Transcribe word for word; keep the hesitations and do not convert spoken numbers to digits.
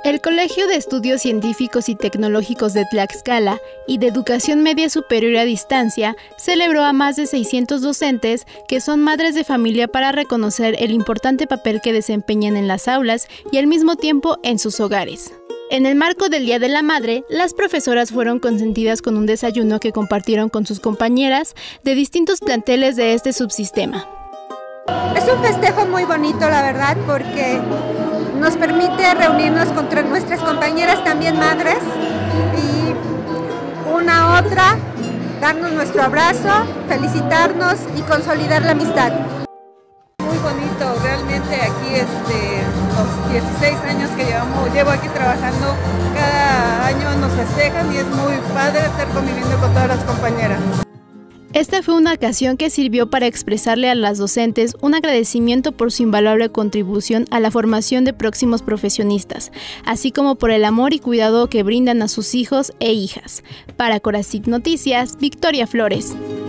El Colegio de Estudios Científicos y Tecnológicos de Tlaxcala y de Educación Media Superior a Distancia celebró a más de seiscientos docentes que son madres de familia para reconocer el importante papel que desempeñan en las aulas y al mismo tiempo en sus hogares. En el marco del Día de la Madre, las profesoras fueron consentidas con un desayuno que compartieron con sus compañeras de distintos planteles de este subsistema. Es un festejo muy bonito, la verdad, porque nos permite reunirnos con nuestras compañeras también madres y una a otra, darnos nuestro abrazo, felicitarnos y consolidar la amistad. Muy bonito, realmente aquí este, los dieciséis años que llevamos, llevo aquí trabajando, cada año nos festejan y es muy padre estar conviviendo con todas las compañeras. Esta fue una ocasión que sirvió para expresarle a las docentes un agradecimiento por su invaluable contribución a la formación de próximos profesionistas, así como por el amor y cuidado que brindan a sus hijos e hijas. Para Corazit Noticias, Victoria Flores.